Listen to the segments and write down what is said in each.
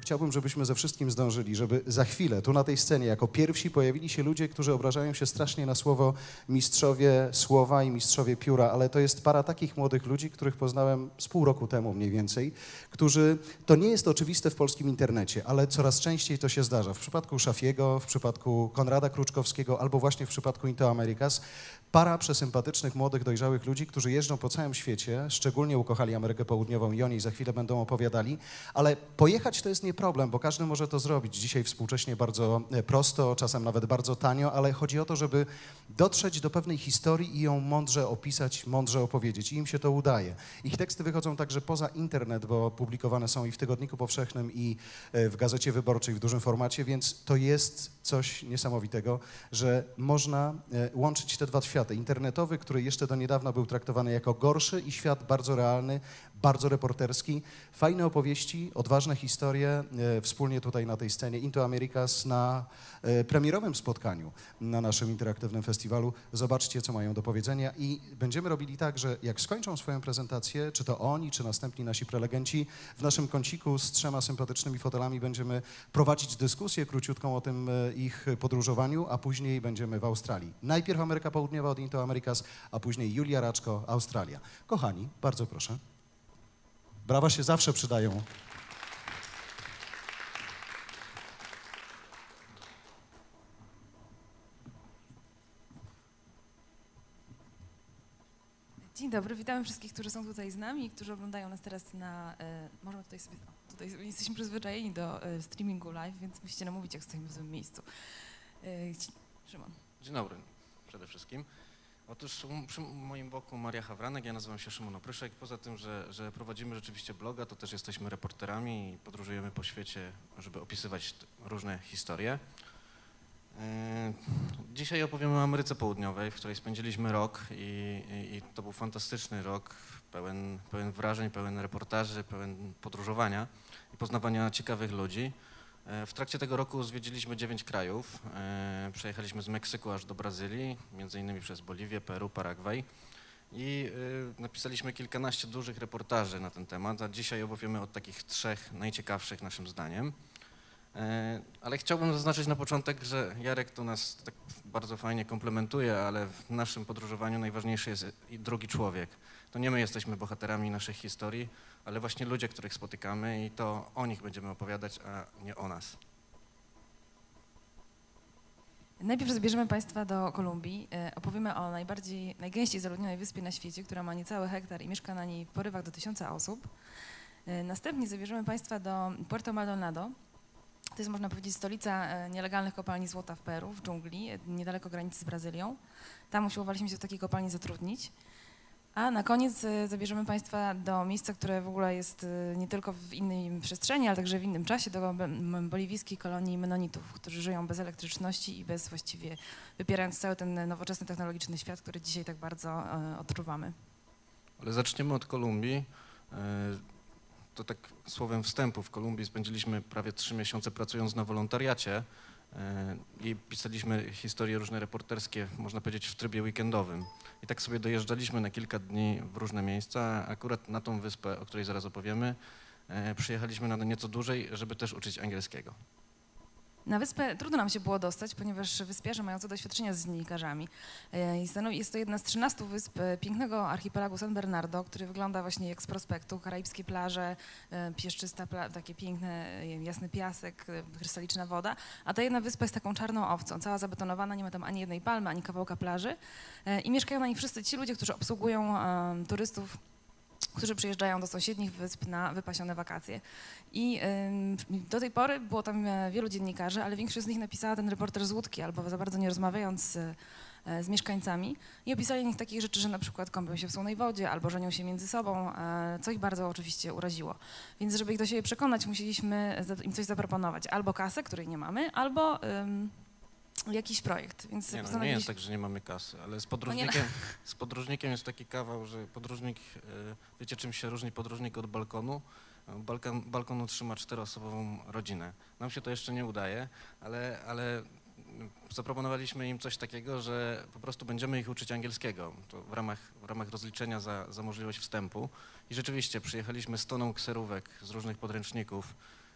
chciałbym, żebyśmy ze wszystkim zdążyli, żeby za chwilę tu na tej scenie jako pierwsi pojawili się ludzie, którzy obrażają się strasznie na słowo mistrzowie słowa i mistrzowie pióra, ale to jest para takich młodych ludzi, których poznałem z pół roku temu mniej więcej, którzy, to nie jest oczywiste w polskim internecie, ale coraz częściej to się zdarza. W przypadku Szafiego, w przypadku Konrada Kruczkowskiego albo właśnie w przypadku Into Americas, para przesympatycznych, młodych, dojrzałych ludzi, którzy jeżdżą po całym świecie, szczególnie ukochali Amerykę Południową i o niej za chwilę będą opowiadali, ale pojechać to jest nie problem, bo każdy może to zrobić. Dzisiaj współcześnie bardzo prosto, czasem nawet bardzo tanio, ale chodzi o to, żeby dotrzeć do pewnej historii i ją mądrze opisać, mądrze opowiedzieć. I im się to udaje. Ich teksty wychodzą także poza internet, bo publikowane są i w Tygodniku Powszechnym, i w Gazecie Wyborczej w dużym formacie, więc to jest coś niesamowitego, że można łączyć te dwa światy. Internetowy, który jeszcze do niedawna był traktowany jako gorszy, i świat bardzo realny, bardzo reporterski. Fajne opowieści, odważne historie wspólnie tutaj na tej scenie Into Americas na premierowym spotkaniu na naszym interaktywnym festiwalu. Zobaczcie, co mają do powiedzenia i będziemy robili tak, że jak skończą swoją prezentację, czy to oni, czy następni nasi prelegenci, w naszym kąciku z 3 sympatycznymi fotelami będziemy prowadzić dyskusję króciutką o tym ich podróżowaniu, a później będziemy w Australii. Najpierw Ameryka Południowa od Into Americas, a później Julia Raczko, Australia. Kochani, bardzo proszę. Brawa się zawsze przydają. Dzień dobry, witamy wszystkich, którzy są tutaj z nami i którzy oglądają nas teraz na... możemy tutaj sobie... Tutaj jesteśmy przyzwyczajeni do streamingu live, więc musicie namówić, jak stoimy w złym miejscu. Szymon. Dzień dobry, przede wszystkim. Otóż przy moim boku Maria Hawranek, ja nazywam się Szymon Opryszek. Poza tym, że prowadzimy rzeczywiście bloga, to też jesteśmy reporterami i podróżujemy po świecie, żeby opisywać różne historie. Dzisiaj opowiemy o Ameryce Południowej, w której spędziliśmy rok i to był fantastyczny rok, pełen wrażeń, pełen reportaży, pełen podróżowania i poznawania ciekawych ludzi. W trakcie tego roku zwiedziliśmy 9 krajów. Przejechaliśmy z Meksyku aż do Brazylii, między innymi przez Boliwię, Peru, Paragwaj i napisaliśmy kilkanaście dużych reportaży na ten temat, a dzisiaj opowiemy o takich 3 najciekawszych naszym zdaniem. Ale chciałbym zaznaczyć na początek, że Jarek tu nas tak bardzo fajnie komplementuje, ale w naszym podróżowaniu najważniejszy jest i drugi człowiek. To nie my jesteśmy bohaterami naszych historii, ale właśnie ludzie, których spotykamy i to o nich będziemy opowiadać, a nie o nas. Najpierw zabierzemy Państwa do Kolumbii. Opowiemy o najgęściej zaludnionej wyspie na świecie, która ma niecały hektar i mieszka na niej w porywach do 1000 osób. Następnie zabierzemy Państwa do Puerto Maldonado. To jest, można powiedzieć, stolica nielegalnych kopalni złota w Peru, w dżungli, niedaleko granicy z Brazylią. Tam usiłowaliśmy się w takiej kopalni zatrudnić. A na koniec zabierzemy Państwa do miejsca, które w ogóle jest nie tylko w innej przestrzeni, ale także w innym czasie, do boliwijskiej kolonii Menonitów, którzy żyją bez elektryczności i bez właściwie wypierając cały ten nowoczesny, technologiczny świat, który dzisiaj tak bardzo odczuwamy. Ale zaczniemy od Kolumbii. To tak słowem wstępu, w Kolumbii spędziliśmy prawie 3 miesiące pracując na wolontariacie i pisaliśmy historie różne reporterskie, można powiedzieć, w trybie weekendowym. I tak sobie dojeżdżaliśmy na kilka dni w różne miejsca. Akurat na tą wyspę, o której zaraz opowiemy, przyjechaliśmy na nieco dłużej, żeby też uczyć angielskiego. Na wyspę trudno nam się było dostać, ponieważ wyspiarze mają co doświadczenia z dziennikarzami. Jest to jedna z 13 wysp pięknego archipelagu San Bernardo, który wygląda właśnie jak z prospektu. Karaibskie plaże, pieszczysta, takie piękne, jasny piasek, krystaliczna woda. A ta jedna wyspa jest taką czarną owcą, cała zabetonowana, nie ma tam ani jednej palmy, ani kawałka plaży. I mieszkają na niej wszyscy ci ludzie, którzy obsługują turystów, którzy przyjeżdżają do sąsiednich wysp na wypasione wakacje. I do tej pory było tam wielu dziennikarzy, ale większość z nich napisała ten reporter z łódki albo za bardzo nie rozmawiając z mieszkańcami i opisali o nich takich rzeczy, że na przykład kąpią się w słonej wodzie albo żenią się między sobą, co ich bardzo oczywiście uraziło. Więc żeby ich do siebie przekonać, musieliśmy im coś zaproponować. Albo kasę, której nie mamy, albo jakiś projekt. Więc nie jest tak, że nie mamy kasy, ale z podróżnikiem jest taki kawał, że podróżnik, wiecie czym się różni podróżnik od balkonu? Balkon utrzyma 4-osobową rodzinę. Nam się to jeszcze nie udaje, ale zaproponowaliśmy im coś takiego, że po prostu będziemy ich uczyć angielskiego, to w ramach rozliczenia za możliwość wstępu. I rzeczywiście przyjechaliśmy z toną kserówek z różnych podręczników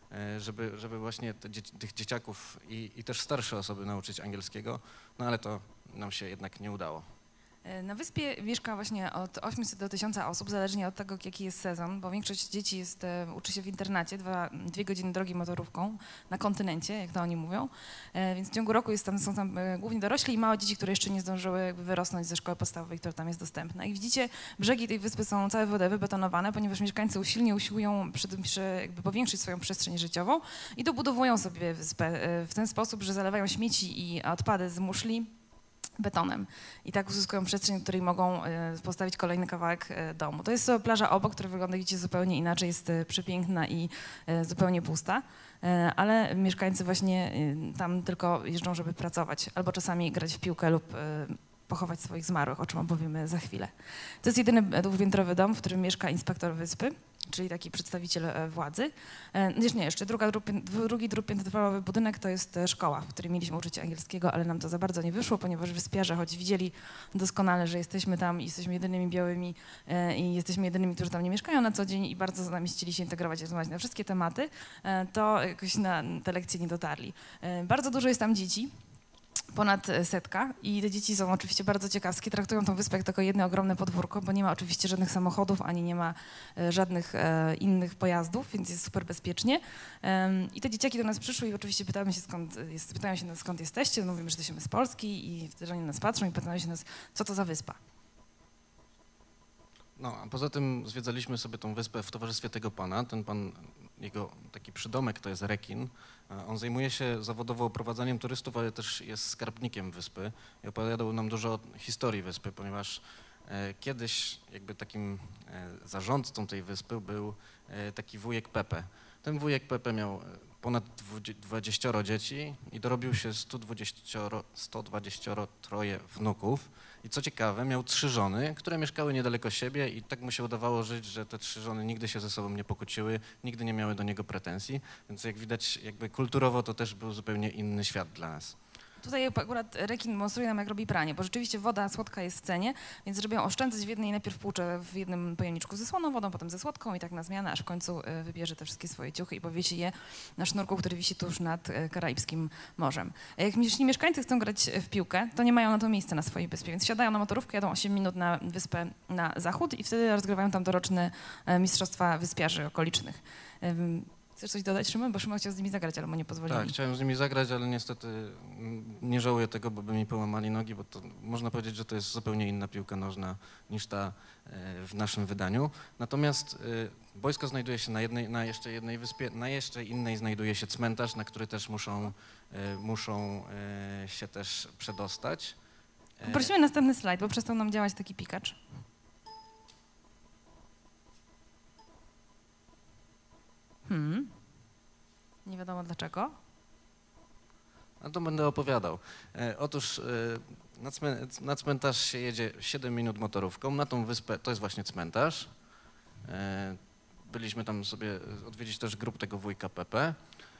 żeby właśnie tych dzieciaków i też starsze osoby nauczyć angielskiego, no ale to nam się jednak nie udało. Na wyspie mieszka właśnie od 800 do 1000 osób, zależnie od tego, jaki jest sezon, bo większość dzieci uczy się w internacie, 2 godziny drogi motorówką na kontynencie, jak to oni mówią, więc w ciągu roku są tam głównie dorośli i małe dzieci, które jeszcze nie zdążyły jakby wyrosnąć ze szkoły podstawowej, która tam jest dostępna. I widzicie, brzegi tej wyspy są całe wodę wybetonowane, ponieważ mieszkańcy usilnie usiłują jakby powiększyć swoją przestrzeń życiową i dobudowują sobie wyspę w ten sposób, że zalewają śmieci i odpady z muszli betonem. I tak uzyskują przestrzeń, w której mogą postawić kolejny kawałek domu. To jest plaża obok, która wygląda widzicie zupełnie inaczej, jest przepiękna i zupełnie pusta, ale mieszkańcy właśnie tam tylko jeżdżą, żeby pracować, albo czasami grać w piłkę lub pochować swoich zmarłych, o czym opowiemy za chwilę. To jest jedyny dwupiętrowy dom, w którym mieszka inspektor wyspy, czyli taki przedstawiciel władzy. Jeszcze drugi dwupiętrowy budynek to jest szkoła, w której mieliśmy uczyć się angielskiego, ale nam to za bardzo nie wyszło, ponieważ wyspiarze, choć widzieli doskonale, że jesteśmy tam i jesteśmy jedynymi białymi i jesteśmy jedynymi, którzy tam nie mieszkają na co dzień i bardzo z nami chcieli się integrować i rozmawiać na wszystkie tematy, to jakoś na te lekcje nie dotarli. Bardzo dużo jest tam dzieci. Ponad 100 i te dzieci są oczywiście bardzo ciekawskie, traktują tą wyspę jak tylko jedno ogromne podwórko, bo nie ma oczywiście żadnych samochodów, ani nie ma żadnych innych pojazdów, więc jest super bezpiecznie. I te dzieciaki do nas przyszły i oczywiście pytają się nas, skąd jesteście, no mówimy, że jesteśmy z Polski i wtedy oni nas patrzą i pytają się nas, co to za wyspa. No, a poza tym zwiedzaliśmy sobie tą wyspę w towarzystwie tego pana. Ten pan, jego taki przydomek to jest rekin. On zajmuje się zawodowo oprowadzaniem turystów, ale też jest skarbnikiem wyspy i opowiadał nam dużo o historii wyspy, ponieważ kiedyś jakby takim zarządcą tej wyspy był taki wujek Pepe. Ten wujek Pepe miał ponad 20 dzieci i dorobił się 123 wnuków. I co ciekawe, miał 3 żony, które mieszkały niedaleko siebie i tak mu się udawało żyć, że te 3 żony nigdy się ze sobą nie pokłóciły, nigdy nie miały do niego pretensji, więc jak widać jakby kulturowo to też był zupełnie inny świat dla nas. Tutaj akurat rekin demonstruje nam, jak robi pranie, bo rzeczywiście woda słodka jest w cenie, więc żeby ją oszczędzać w jednej, najpierw płucze w jednym pojemniczku ze słoną wodą, potem ze słodką i tak na zmianę, aż w końcu wybierze te wszystkie swoje ciuchy i powiesi je na sznurku, który wisi tuż nad Karaibskim Morzem. Jeśli mieszkańcy chcą grać w piłkę, to nie mają na to miejsca na swojej wyspie, więc siadają na motorówkę, jadą 8 minut na wyspę na zachód i wtedy rozgrywają tam doroczne mistrzostwa wyspiarzy okolicznych. Chcesz coś dodać, Szymon? Bo Szymon chciał z nimi zagrać, ale mu nie pozwolili. Tak, chciałem z nimi zagrać, ale niestety nie żałuję tego, bo by mi połamali nogi, bo to można powiedzieć, że to jest zupełnie inna piłka nożna niż ta w naszym wydaniu. Natomiast boisko znajduje się na jeszcze jednej wyspie, na jeszcze innej znajduje się cmentarz, na który też muszą się też przedostać. Prosimy następny slajd, bo przestał nam działać taki pikacz. Nie wiadomo dlaczego. A to będę opowiadał. Otóż na cmentarz się jedzie 7 minut motorówką. Na tą wyspę, to jest właśnie cmentarz. Byliśmy tam sobie odwiedzić też grup tego wujka Pepe.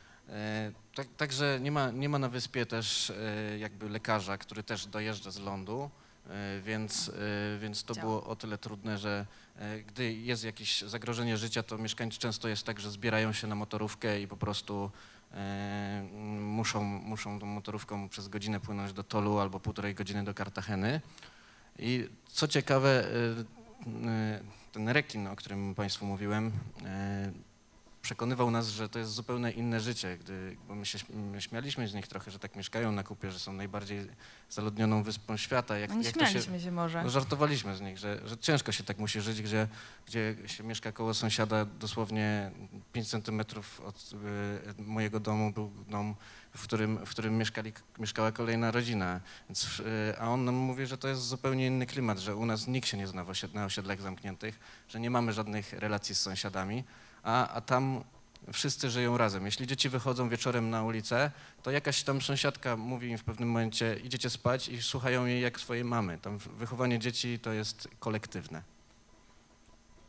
Także nie ma na wyspie też jakby lekarza, który też dojeżdża z lądu. Więc to było o tyle trudne, że gdy jest jakieś zagrożenie życia, to mieszkańcy często jest tak, że zbierają się na motorówkę i po prostu muszą tą motorówką przez godzinę płynąć do Tolu albo 1,5 godziny do Kartageny. I co ciekawe, ten rekin, o którym Państwu mówiłem, przekonywał nas, że to jest zupełnie inne życie, bo my śmialiśmy z nich trochę, że tak mieszkają na kupie, że są najbardziej zaludnioną wyspą świata. Nie śmialiśmy się może. No, żartowaliśmy z nich, że ciężko się tak musi żyć, gdzie się mieszka koło sąsiada, dosłownie 5 centymetrów od mojego domu był dom, w którym mieszkała kolejna rodzina. A on nam mówi, że to jest zupełnie inny klimat, że u nas nikt się nie zna na osiedlach zamkniętych, że nie mamy żadnych relacji z sąsiadami. A tam wszyscy żyją razem. Jeśli dzieci wychodzą wieczorem na ulicę, to jakaś tam sąsiadka mówi im w pewnym momencie idziecie spać i słuchają jej jak swojej mamy. Tam wychowanie dzieci to jest kolektywne.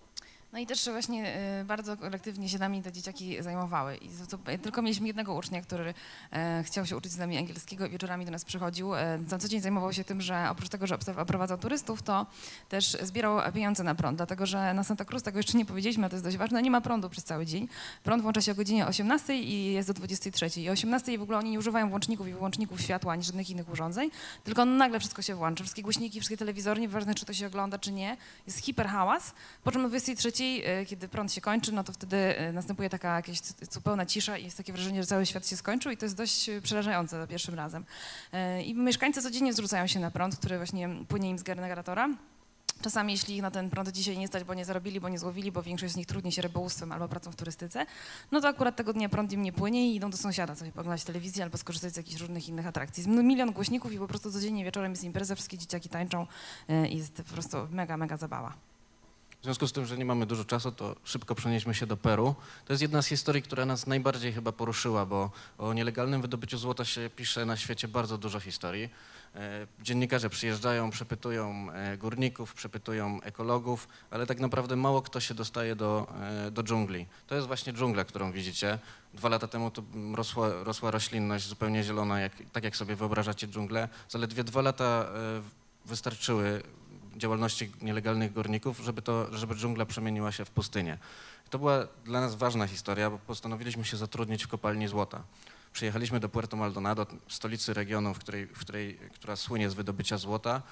No i też właśnie bardzo kolektywnie się nami te dzieciaki zajmowały. I tylko mieliśmy jednego ucznia, który chciał się uczyć z nami angielskiego i wieczorami do nas przychodził. Na co dzień zajmował się tym, że oprócz tego, że oprowadzał turystów, to też zbierał pieniądze na prąd, dlatego że na Santa Cruz, tego jeszcze nie powiedzieliśmy, a to jest dość ważne, nie ma prądu przez cały dzień. Prąd włącza się o godzinie 18 i jest do 23. I o 18 w ogóle oni nie używają włączników i wyłączników światła ani żadnych innych urządzeń, tylko nagle wszystko się włącza. Wszystkie głośniki, wszystkie telewizory, nieważne czy to się ogląda, czy nie, jest hiperhałas. Po czym o 23, kiedy prąd się kończy, no to wtedy następuje taka jakaś zupełna cisza i jest takie wrażenie, że cały świat się skończył i to jest dość przerażające za pierwszym razem. I mieszkańcy codziennie zwrócają się na prąd, który właśnie płynie im z generatora. Czasami, jeśli ich na ten prąd dzisiaj nie stać, bo nie zarobili, bo nie złowili, bo większość z nich trudni się rybołówstwem albo pracą w turystyce, no to akurat tego dnia prąd im nie płynie i idą do sąsiada sobie oglądać telewizję albo skorzystać z jakichś różnych innych atrakcji. Jest milion głośników i po prostu codziennie wieczorem jest impreza, wszystkie dzieciaki tańczą i jest po prostu mega, mega zabawa. W związku z tym, że nie mamy dużo czasu, to szybko przenieśmy się do Peru. To jest jedna z historii, która nas najbardziej chyba poruszyła, bo o nielegalnym wydobyciu złota się pisze na świecie bardzo dużo historii. Dziennikarze przyjeżdżają, przepytują górników, przepytują ekologów, ale tak naprawdę mało kto się dostaje do dżungli. To jest właśnie dżungla, którą widzicie. 2 lata temu to rosła roślinność zupełnie zielona, tak jak sobie wyobrażacie dżunglę. Zaledwie 2 lata wystarczyły działalności nielegalnych górników, żeby dżungla przemieniła się w pustynię. To była dla nas ważna historia, bo postanowiliśmy się zatrudnić w kopalni złota. Przyjechaliśmy do Puerto Maldonado, stolicy regionu, która słynie z wydobycia złota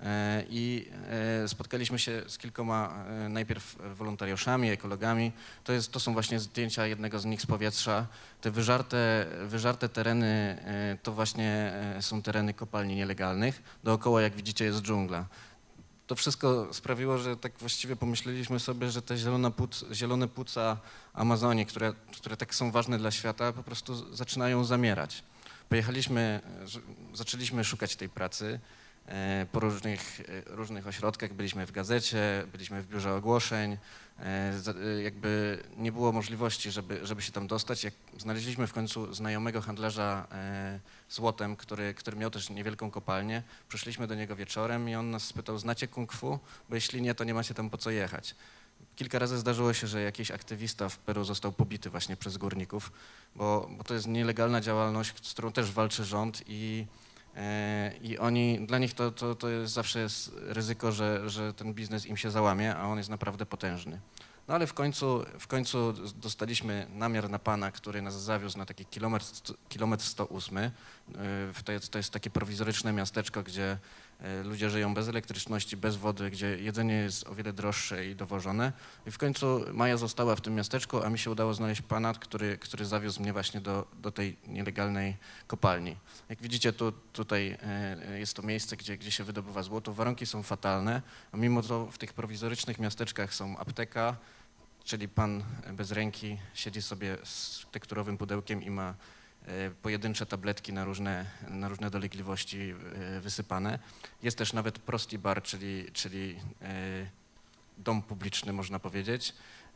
i spotkaliśmy się z kilkoma najpierw wolontariuszami, ekologami. To są właśnie zdjęcia jednego z nich z powietrza. Te wyżarte tereny to właśnie są tereny kopalni nielegalnych. Dookoła, jak widzicie, jest dżungla. To wszystko sprawiło, że tak właściwie pomyśleliśmy sobie, że te zielone płuca Amazonii, które tak są ważne dla świata, po prostu zaczynają zamierać. Zaczęliśmy szukać tej pracy po różnych ośrodkach. Byliśmy w gazecie, byliśmy w biurze ogłoszeń. Jakby nie było możliwości, żeby się tam dostać. Jak znaleźliśmy w końcu znajomego handlarza złotem, który miał też niewielką kopalnię, przyszliśmy do niego wieczorem i on nas spytał: znacie kung fu? Bo jeśli nie, to nie macie tam po co jechać. Kilka razy zdarzyło się, że jakiś aktywista w Peru został pobity właśnie przez górników, bo to jest nielegalna działalność, z którą też walczy rząd i dla nich to jest zawsze jest ryzyko, że ten biznes im się załamie, a on jest naprawdę potężny. No ale w końcu dostaliśmy namiar na pana, który nas zawiózł na taki kilometr 108. To jest takie prowizoryczne miasteczko, gdzie ludzie żyją bez elektryczności, bez wody, gdzie jedzenie jest o wiele droższe i dowożone. I w końcu Maja została w tym miasteczku, a mi się udało znaleźć pana, który zawiózł mnie właśnie do tej nielegalnej kopalni. Jak widzicie, tutaj jest to miejsce, gdzie się wydobywa złoto. Warunki są fatalne, a mimo to w tych prowizorycznych miasteczkach są apteka, czyli pan bez ręki siedzi sobie z tekturowym pudełkiem i ma pojedyncze tabletki na różne dolegliwości wysypane. Jest też nawet prosti bar, czyli dom publiczny, można powiedzieć.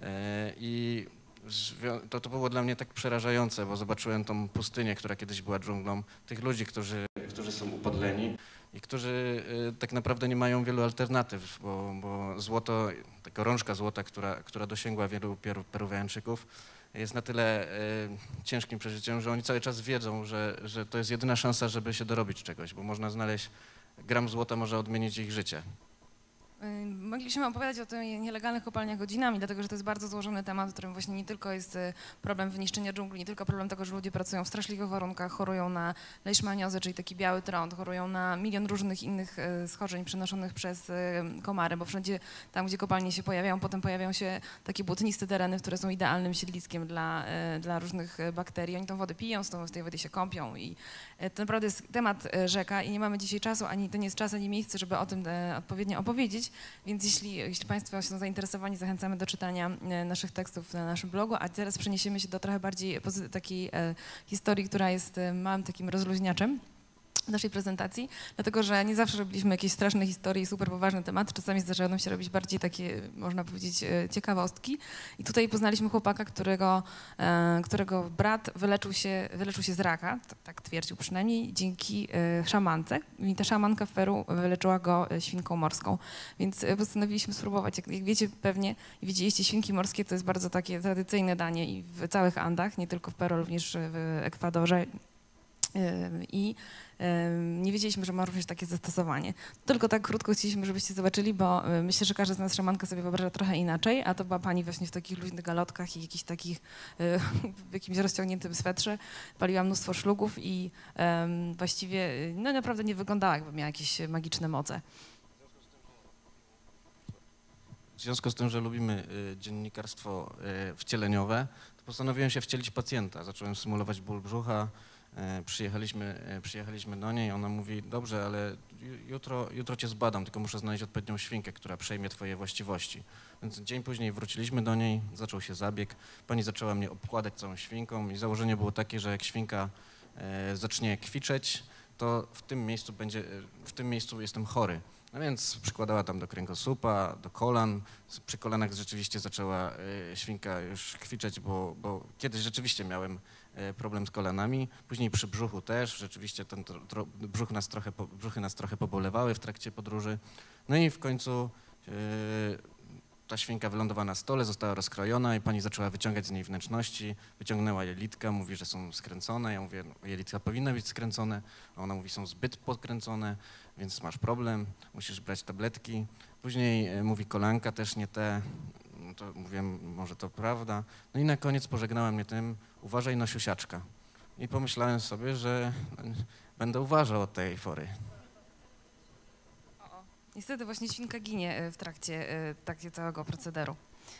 I to było dla mnie tak przerażające, bo zobaczyłem tą pustynię, która kiedyś była dżunglą, tych ludzi, którzy są upodleni i którzy tak naprawdę nie mają wielu alternatyw, bo złoto, ta gorączka złota, która dosięgła wielu Peruwiańczyków, jest na tyle ciężkim przeżyciem, że oni cały czas wiedzą, że to jest jedyna szansa, żeby się dorobić czegoś, bo można znaleźć, gram złota może odmienić ich życie. Mogliśmy opowiadać o tych nielegalnych kopalniach godzinami, dlatego że to jest bardzo złożony temat, w którym właśnie nie tylko jest problem wyniszczenia dżungli, nie tylko problem tego, że ludzie pracują w straszliwych warunkach, chorują na leishmaniozę, czyli taki biały trąd, chorują na milion różnych innych schorzeń przenoszonych przez komary, bo wszędzie tam, gdzie kopalnie się pojawiają, potem pojawiają się takie błotniste tereny, które są idealnym siedliskiem dla różnych bakterii. Oni tą wodę piją, z tej wody się kąpią i to naprawdę jest temat rzeka i nie mamy dzisiaj czasu, ani to nie jest czas, ani miejsce, żeby o tym odpowiednio opowiedzieć. Więc jeśli Państwo są zainteresowani, zachęcamy do czytania naszych tekstów na naszym blogu, a teraz przeniesiemy się do trochę bardziej takiej historii, która jest małym takim rozluźniaczem. naszej prezentacji, dlatego że nie zawsze robiliśmy jakieś straszne historie i super poważne tematy, czasami zdarzają nam się robić bardziej takie, można powiedzieć, ciekawostki. I tutaj poznaliśmy chłopaka, którego brat wyleczył się z raka, tak twierdził przynajmniej, dzięki szamance. I ta szamanka w Peru wyleczyła go świnką morską. Więc postanowiliśmy spróbować. Jak wiecie pewnie, widzieliście, świnki morskie to jest bardzo takie tradycyjne danie i w całych Andach, nie tylko w Peru, również w Ekwadorze. I nie wiedzieliśmy, że ma również takie zastosowanie. Tylko tak krótko chcieliśmy, żebyście zobaczyli, bo myślę, że każdy z nas szamankę sobie wyobraża trochę inaczej, a to była pani właśnie w takich luźnych galotkach i jakichś takich, w jakimś rozciągniętym swetrze. Paliła mnóstwo szlugów i właściwie no naprawdę nie wyglądała, jakby miała jakieś magiczne moce. W związku z tym, że lubimy dziennikarstwo wcieleniowe, to postanowiłem się wcielić pacjenta. Zacząłem symulować ból brzucha. Przyjechaliśmy do niej, ona mówi, dobrze, ale jutro cię zbadam, tylko muszę znaleźć odpowiednią świnkę, która przejmie twoje właściwości. Więc dzień później wróciliśmy do niej, zaczął się zabieg, pani zaczęła mnie obkładać całą świnką i założenie było takie, że jak świnka zacznie kwiczeć, to w tym miejscu jestem chory. No więc przykładała tam do kręgosłupa, do kolan, przy kolanach rzeczywiście zaczęła świnka już kwiczeć, bo kiedyś rzeczywiście miałem problem z kolanami, później przy brzuchu też, rzeczywiście brzuchy nas trochę pobolewały w trakcie podróży. No i w końcu ta świnka wylądowała na stole, została rozkrojona i pani zaczęła wyciągać z niej wnętrzności, wyciągnęła jelitka, mówi, że są skręcone, ja mówię, no, jelitka powinny być skręcone, a ona mówi, są zbyt podkręcone, więc masz problem, musisz brać tabletki. Później mówi, kolanka też nie te, no to mówię, może to prawda. No i na koniec pożegnała mnie tym, uważaj na siusiaczka. I pomyślałem sobie, że będę uważał od tej pory. Niestety właśnie świnka ginie w trakcie całego procederu.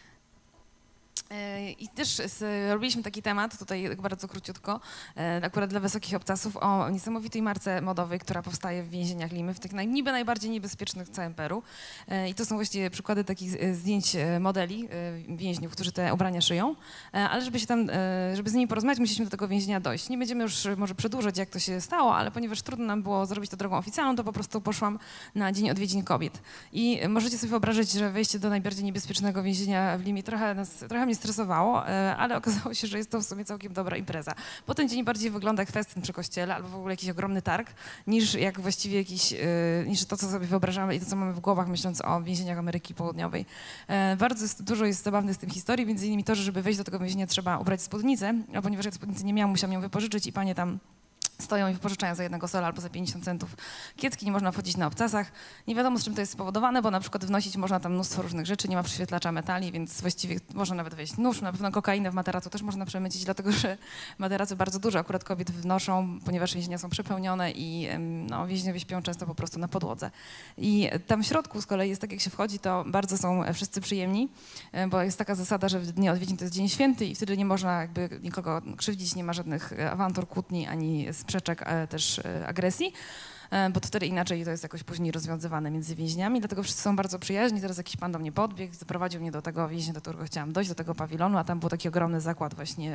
I też robiliśmy taki temat, tutaj bardzo króciutko, akurat dla wysokich obcasów, o niesamowitej marce modowej, która powstaje w więzieniach Limy, w tych niby najbardziej niebezpiecznych w całym Peru. I to są właściwie przykłady takich zdjęć modeli więźniów, którzy te ubrania szyją, ale żeby z nimi porozmawiać, musieliśmy do tego więzienia dojść. Nie będziemy już może przedłużać, jak to się stało, ale ponieważ trudno nam było zrobić to drogą oficjalną, to po prostu poszłam na Dzień Odwiedzin Kobiet. I możecie sobie wyobrazić, że wejście do najbardziej niebezpiecznego więzienia w Limie trochę mnie stresowało, ale okazało się, że jest to w sumie całkiem dobra impreza. Bo ten dzień bardziej wygląda jak festyn przy kościele albo w ogóle jakiś ogromny targ, niż jak właściwie niż to, co sobie wyobrażamy i to, co mamy w głowach, myśląc o więzieniach Ameryki Południowej. Bardzo dużo jest zabawnych z tym historii, między innymi to, że żeby wejść do tego więzienia, trzeba ubrać spódnicę, a ponieważ ja spódnicy nie miałam, musiałam ją wypożyczyć i panie tam stoją i wypożyczają za 1 sola albo za 50 centów kiecki, nie można wchodzić na obcasach. Nie wiadomo, z czym to jest spowodowane, bo na przykład wnosić można tam mnóstwo różnych rzeczy, nie ma prześwietlacza metali, więc właściwie można nawet wejść nóż, na pewno kokainę w materacu też można przemycić, dlatego że materacy bardzo dużo akurat kobiet wnoszą, ponieważ więzienia są przepełnione i no, więźniowie śpią często po prostu na podłodze. I tam w środku z kolei jest tak, jak się wchodzi, to bardzo są wszyscy przyjemni, bo jest taka zasada, że w dni odwiedzin to jest dzień święty i wtedy nie można jakby nikogo krzywdzić, nie ma żadnych awantur, kłótni ani sprzeczek, też agresji, bo to wtedy inaczej to jest jakoś później rozwiązywane między więźniami, dlatego wszyscy są bardzo przyjaźni. Teraz jakiś pan do mnie podbiegł, zaprowadził mnie do tego więźnia, do którego chciałam dojść, do tego pawilonu, a tam był taki ogromny zakład właśnie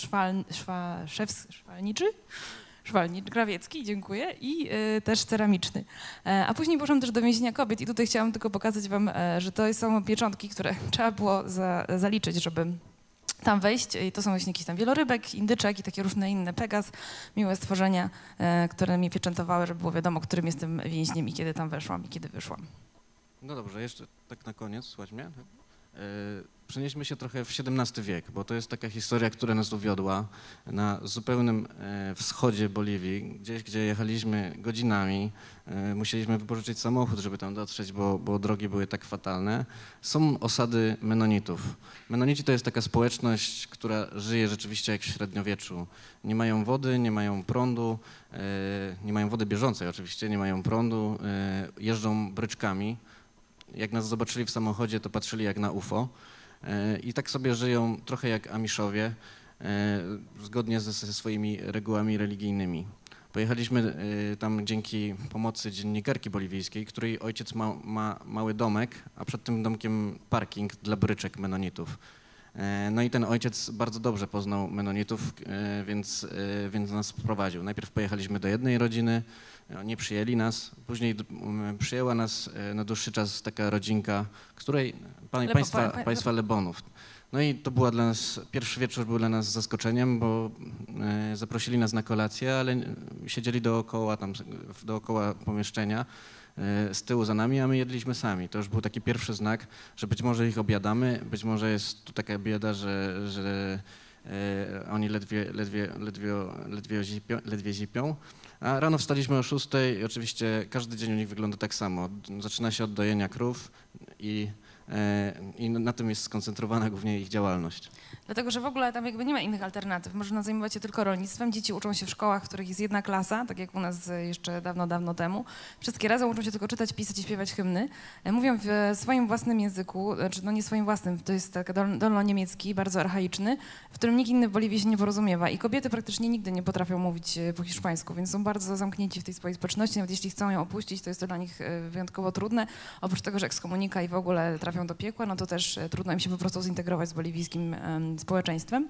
krawiecki, dziękuję, i też ceramiczny. A później poszłam też do więzienia kobiet i tutaj chciałam tylko pokazać wam, że to są pieczątki, które trzeba było zaliczyć, żeby tam wejść. I to są właśnie jakiś tam wielorybek, indyczek i takie różne inne Pegas, miłe stworzenia, które mnie pieczętowały, żeby było wiadomo, którym jestem więźniem i kiedy tam weszłam i kiedy wyszłam. No dobrze, jeszcze tak na koniec, słuchaj mnie. Przenieśmy się trochę w XVII wiek, bo to jest taka historia, która nas uwiodła na zupełnym wschodzie Boliwii, gdzieś, gdzie jechaliśmy godzinami, musieliśmy wypożyczyć samochód, żeby tam dotrzeć, bo drogi były tak fatalne. Są osady Menonitów. Menonici to jest taka społeczność, która żyje rzeczywiście jak w średniowieczu. Nie mają wody, nie mają prądu, nie mają wody bieżącej oczywiście, nie mają prądu, jeżdżą bryczkami. Jak nas zobaczyli w samochodzie, to patrzyli jak na UFO. I tak sobie żyją trochę jak Amiszowie, zgodnie ze swoimi regułami religijnymi. Pojechaliśmy tam dzięki pomocy dziennikarki boliwijskiej, której ojciec ma mały domek, a przed tym domkiem parking dla bryczek menonitów. No i ten ojciec bardzo dobrze poznał menonitów, więc nas wprowadził. Najpierw pojechaliśmy do jednej rodziny, nie przyjęli nas, później przyjęła nas na dłuższy czas taka rodzinka, której państwa Lebonów. No i to była dla nas, pierwszy wieczór był dla nas zaskoczeniem, bo zaprosili nas na kolację, ale siedzieli dookoła pomieszczenia, z tyłu za nami, a my jedliśmy sami. To już był taki pierwszy znak, że być może ich obiadamy, być może jest tu taka bieda, że oni ledwie zipią. A rano wstaliśmy o 6 i oczywiście każdy dzień u nich wygląda tak samo. Zaczyna się od dojenia krów i na tym jest skoncentrowana głównie ich działalność. Dlatego, że w ogóle tam jakby nie ma innych alternatyw. Można zajmować się tylko rolnictwem. Dzieci uczą się w szkołach, w których jest jedna klasa, tak jak u nas jeszcze dawno, dawno temu. Wszystkie razem uczą się tylko czytać, pisać i śpiewać hymny. Mówią w swoim własnym języku, znaczy no nie swoim własnym, to jest taki dolno-niemiecki, bardzo archaiczny, w którym nikt inny w Boliwii się nie porozumiewa. I kobiety praktycznie nigdy nie potrafią mówić po hiszpańsku, więc są bardzo zamknięci w tej swojej społeczności. Nawet jeśli chcą ją opuścić, to jest to dla nich wyjątkowo trudne. Oprócz tego, że ekskomunika i w ogóle trafią do piekła, no to też trudno im się po prostu zintegrować z boliwijskim społeczeństwem.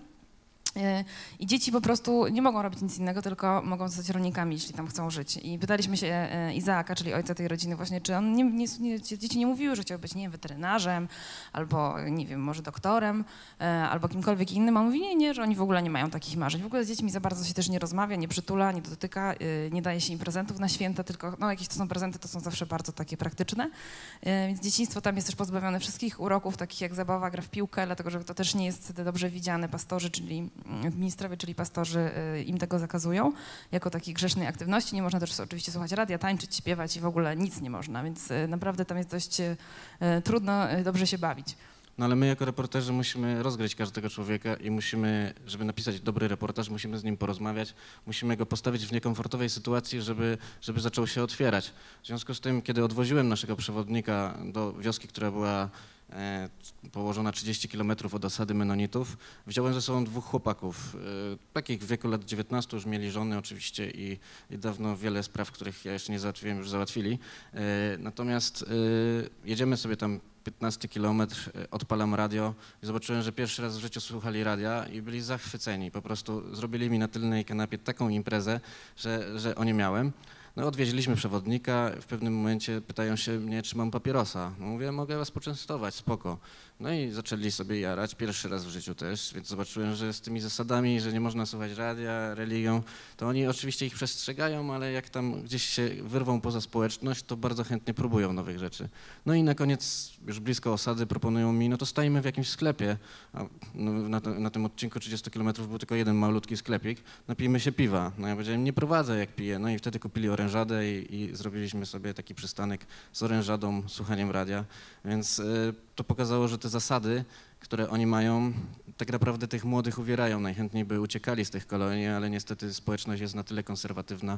I dzieci po prostu nie mogą robić nic innego, tylko mogą zostać rolnikami, jeśli tam chcą żyć. I pytaliśmy się Izaaka, czyli ojca tej rodziny właśnie, czy on dzieci nie mówiły, że chciał być, nie wiem, weterynarzem, albo nie wiem, może doktorem, albo kimkolwiek innym. A on mówi, nie, że oni w ogóle nie mają takich marzeń. W ogóle z dziećmi za bardzo się też nie rozmawia, nie przytula, nie dotyka, nie daje się im prezentów na święta, tylko no jakieś to są prezenty, to są zawsze bardzo takie praktyczne. Więc dzieciństwo tam jest też pozbawione wszystkich uroków, takich jak zabawa, gra w piłkę, dlatego że to też nie jest dobrze widziane. Pastorzy, czyli ministrowie, czyli pastorzy im tego zakazują jako takiej grzesznej aktywności. Nie można też oczywiście słuchać radia, tańczyć, śpiewać i w ogóle nic nie można, więc naprawdę tam jest dość trudno dobrze się bawić. No ale my jako reporterzy musimy rozgryźć każdego człowieka i musimy, żeby napisać dobry reportaż, musimy z nim porozmawiać, musimy go postawić w niekomfortowej sytuacji, żeby zaczął się otwierać. W związku z tym, kiedy odwoziłem naszego przewodnika do wioski, która była położona 30 km od osady menonitów, wziąłem ze sobą 2 chłopaków, takich w wieku lat 19, już mieli żony oczywiście i dawno wiele spraw, których ja jeszcze nie załatwiłem, już załatwili. Natomiast jedziemy sobie tam 15 kilometr, odpalam radio i zobaczyłem, że pierwszy raz w życiu słuchali radia i byli zachwyceni. Po prostu zrobili mi na tylnej kanapie taką imprezę, że o nie miałem. No odwieźliśmy przewodnika, w pewnym momencie pytają się mnie, czy mam papierosa. No mówię, mogę was poczęstować, spoko. No i zaczęli sobie jarać, pierwszy raz w życiu też, więc zobaczyłem, że z tymi zasadami, że nie można słuchać radia, religią, to oni oczywiście ich przestrzegają, ale jak tam gdzieś się wyrwą poza społeczność, to bardzo chętnie próbują nowych rzeczy. No i na koniec, już blisko osady, proponują mi, no to stajemy w jakimś sklepie. A no, na tym odcinku 30 km był tylko jeden malutki sklepik, napijmy się piwa. No ja powiedziałem, nie prowadzę jak piję. No i wtedy kupili orężadę i zrobiliśmy sobie taki przystanek z orężadą, słuchaniem radia, więc to pokazało, że te zasady, które oni mają, tak naprawdę tych młodych uwierają. Najchętniej by uciekali z tych kolonii, ale niestety społeczność jest na tyle konserwatywna,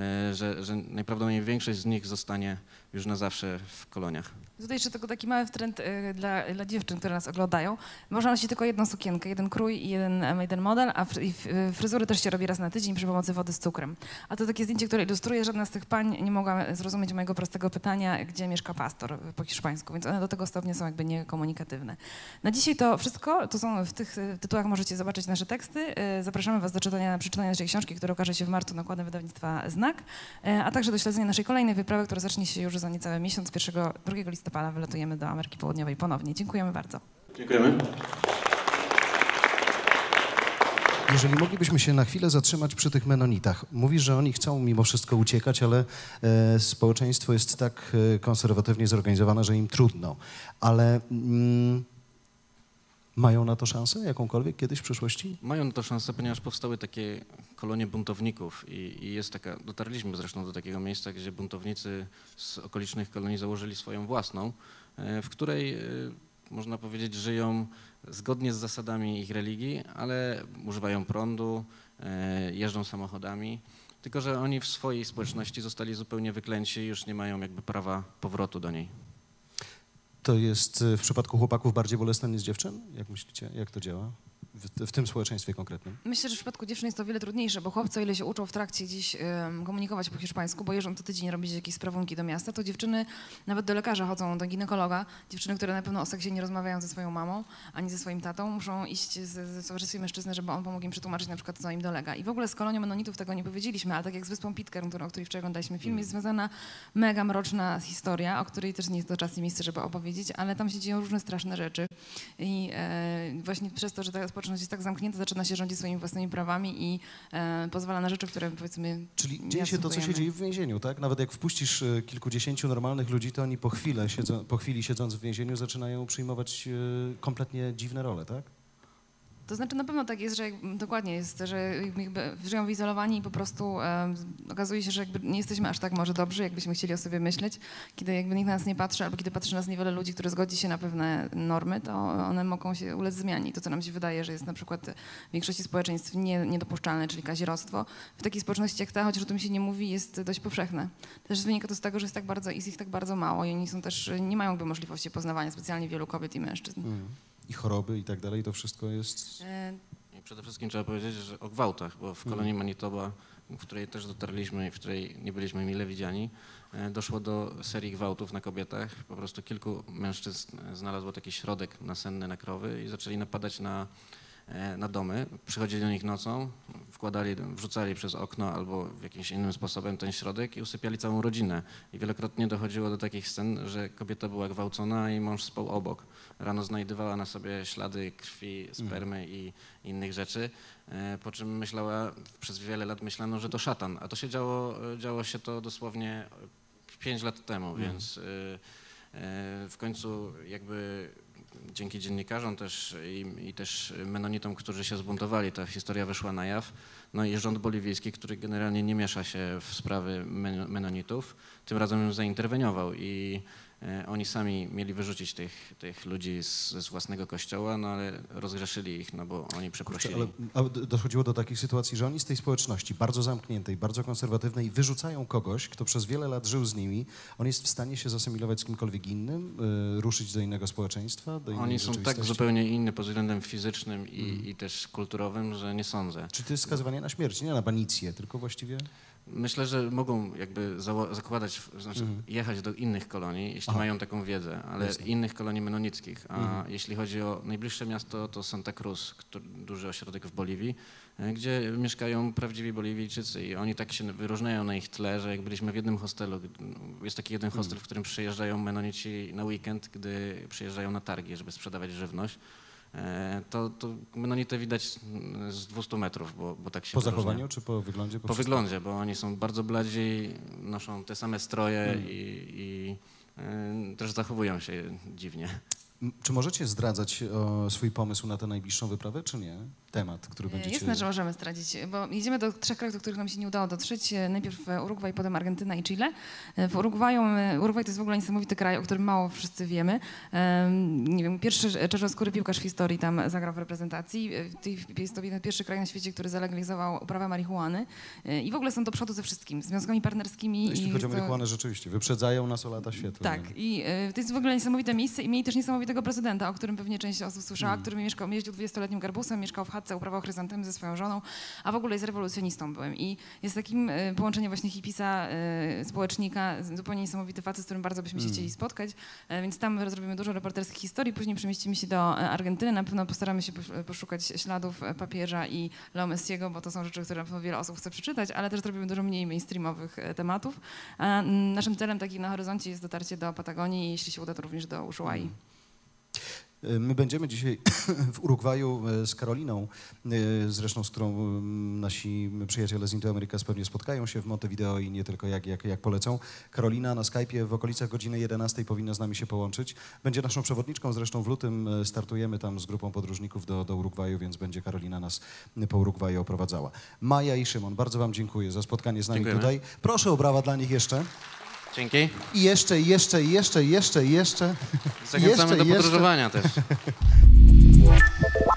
że najprawdopodobniej większość z nich zostanie już na zawsze w koloniach. Tutaj jeszcze tylko taki mały trend dla dziewczyn, które nas oglądają. Można nosić tylko jedną sukienkę, jeden krój i jeden model, a fryzury też się robi raz na tydzień przy pomocy wody z cukrem. A to takie zdjęcie, które ilustruje, żadna z tych pań nie mogła zrozumieć mojego prostego pytania, gdzie mieszka pastor po hiszpańsku, więc one do tego stopnia są jakby niekomunikatywne. Na dzisiaj to wszystko, to są w tych tytułach możecie zobaczyć nasze teksty. Zapraszamy was do przeczytania naszej książki, która ukaże się w marcu nakładem wydawnictwa Znak, a także do śledzenia naszej kolejnej wyprawy, która zacznie się już za niecały miesiąc. 2 listopada wylatujemy do Ameryki Południowej ponownie. Dziękujemy bardzo. Dziękujemy. Jeżeli moglibyśmy się na chwilę zatrzymać przy tych menonitach. Mówisz, że oni chcą mimo wszystko uciekać, ale społeczeństwo jest tak konserwatywnie zorganizowane, że im trudno. Ale mają na to szansę jakąkolwiek kiedyś w przyszłości? Mają na to szansę, ponieważ powstały takie kolonie buntowników i jest taka, dotarliśmy zresztą do takiego miejsca, gdzie buntownicy z okolicznych kolonii założyli swoją własną, w której można powiedzieć żyją zgodnie z zasadami ich religii, ale używają prądu, jeżdżą samochodami, tylko że oni w swojej społeczności zostali zupełnie wyklęci i już nie mają jakby prawa powrotu do niej. To jest w przypadku chłopaków bardziej bolesne niż dziewczyn? Jak myślicie, jak to działa? w tym społeczeństwie konkretnym? Myślę, że w przypadku dziewczyn jest to o wiele trudniejsze, bo chłopcy, o ile się uczą w trakcie gdzieś komunikować po hiszpańsku, bo jeżdżą co tydzień robić jakieś sprawunki do miasta, to dziewczyny nawet do lekarza chodzą, do ginekologa. Dziewczyny, które na pewno o seksie nie rozmawiają ze swoją mamą, ani ze swoim tatą, muszą iść z towarzystwem mężczyzny, żeby on pomógł im przetłumaczyć na przykład, co im dolega. I w ogóle z kolonią menonitów tego nie powiedzieliśmy, ale tak jak z Wyspą Pitcairn, o której wczoraj oglądaliśmy film, jest związana mega mroczna historia, o której też nie jest to czas i miejsce, żeby opowiedzieć, ale tam się dzieją różne straszne rzeczy. I właśnie przez to, że ta społeczność jest tak zamknięta, zaczyna się rządzić swoimi własnymi prawami i pozwala na rzeczy, które powiedzmy... Czyli dzieje się to, co się dzieje w więzieniu, tak? Nawet jak wpuścisz kilkudziesięciu normalnych ludzi, to oni po chwili siedząc w więzieniu zaczynają przyjmować kompletnie dziwne role, tak? To znaczy na pewno tak jest, że dokładnie jest, że jakby żyją wyizolowani i po prostu okazuje się, że jakby nie jesteśmy aż tak może dobrzy, jakbyśmy chcieli o sobie myśleć. Kiedy jakby nikt na nas nie patrzy, albo kiedy patrzy na nas niewiele ludzi, które zgodzi się na pewne normy, to one mogą się ulec zmianie. I to, co nam się wydaje, że jest na przykład w większości społeczeństw niedopuszczalne, czyli kazirodztwo, w takiej społeczności jak ta, chociaż o tym się nie mówi, jest dość powszechne. Też wynika to z tego, że jest ich tak bardzo mało i oni są też, nie mają jakby możliwości poznawania specjalnie wielu kobiet i mężczyzn. I choroby i tak dalej, to wszystko jest... I przede wszystkim trzeba powiedzieć, że o gwałtach, bo w kolonii Manitoba, w której też dotarliśmy i w której nie byliśmy mile widziani, doszło do serii gwałtów na kobietach. Po prostu kilku mężczyzn znalazło taki środek nasenny na krowy i zaczęli napadać na domy. Przychodzili do nich nocą, wrzucali przez okno albo jakimś innym sposobem ten środek i usypiali całą rodzinę. I wielokrotnie dochodziło do takich scen, że kobieta była gwałcona i mąż spał obok. Rano znajdowała na sobie ślady krwi, spermy i innych rzeczy, po czym przez wiele lat myślano, że to szatan. A to się działo się to dosłownie 5 lat temu, więc w końcu jakby dzięki dziennikarzom też i też menonitom, którzy się zbuntowali, ta historia wyszła na jaw. No i rząd boliwijski, który generalnie nie miesza się w sprawy menonitów, tym razem zainterweniował i oni sami mieli wyrzucić tych ludzi z własnego kościoła, no ale rozgrzeszyli ich, no bo oni przeprosili. Ale dochodziło do takich sytuacji, że oni z tej społeczności bardzo zamkniętej, bardzo konserwatywnej wyrzucają kogoś, kto przez wiele lat żył z nimi. On jest w stanie się zasymilować z kimkolwiek innym, ruszyć do innego społeczeństwa, do innej Oni są tak zupełnie inne pod względem fizycznym i też kulturowym, że nie sądzę. Czy to jest skazywanie na śmierć, nie na banicję, tylko właściwie... Myślę, że mogą jakby zakładać, znaczy jechać do innych kolonii, jeśli mają taką wiedzę, ale innych kolonii menonickich. A jeśli chodzi o najbliższe miasto, to Santa Cruz, duży ośrodek w Boliwii, gdzie mieszkają prawdziwi Boliwijczycy i oni tak się wyróżniają na ich tle, że jak byliśmy w jednym hostelu, jest taki jeden hostel, w którym przyjeżdżają menonici na weekend, gdy przyjeżdżają na targi, żeby sprzedawać żywność. To menonitę widać z 200 metrów, bo tak się po zachowaniu czy po wyglądzie? Po wyglądzie, bo oni są bardzo bladzi, noszą te same stroje i też zachowują się dziwnie. Czy możecie zdradzać swój pomysł na tę najbliższą wyprawę, czy nie? Temat, który będziecie... Jasne, że możemy zdradzić, bo jedziemy do 3 krajów, do których nam się nie udało dotrzeć. Najpierw Urugwaj, potem Argentyna i Chile. W Urugwaj to jest w ogóle niesamowity kraj, o którym mało wszyscy wiemy. Nie wiem, pierwszy czarnoskóry piłkarz w historii tam zagrał w reprezentacji. Jest to pierwszy kraj na świecie, który zalegalizował uprawę marihuany. I w ogóle są do przodu ze wszystkim, związkami partnerskimi. Jeśli chodzi o marihuanę, rzeczywiście, wyprzedzają nas o lata świetlne. Tak, i to jest w ogóle niesamowite miejsce i mieli też niesamowitego prezydenta, o którym pewnie część osób słyszała, który jeździł 20-letnim garbusem, mieszkał w chatce, uprawiał chryzantemy ze swoją żoną, a w ogóle jest rewolucjonistą byłem. I jest takim połączenie właśnie hipisa, społecznika, zupełnie niesamowity facet, z którym bardzo byśmy się chcieli spotkać, więc tam zrobimy dużo reporterskich historii, później przemieścimy się do Argentyny, na pewno postaramy się poszukać śladów papieża i Leo Messiego, bo to są rzeczy, które na pewno wiele osób chce przeczytać, ale też zrobimy dużo mniej mainstreamowych tematów. A naszym celem takim na horyzoncie jest dotarcie do Patagonii i jeśli się uda, to również do Ushuai. My będziemy dzisiaj w Urugwaju z Karoliną, zresztą z którą nasi przyjaciele z Into Americas pewnie spotkają się w Montevideo i nie tylko jak polecą. Karolina na Skype'ie w okolicach godziny 11 powinna z nami się połączyć. Będzie naszą przewodniczką, zresztą w lutym startujemy tam z grupą podróżników do Urugwaju, więc będzie Karolina nas po Urugwaju oprowadzała. Maja i Szymon, bardzo wam dziękuję za spotkanie z nami tutaj. Proszę o brawa dla nich jeszcze. Dzięki. I jeszcze. Zachęcamy do podróżowania też.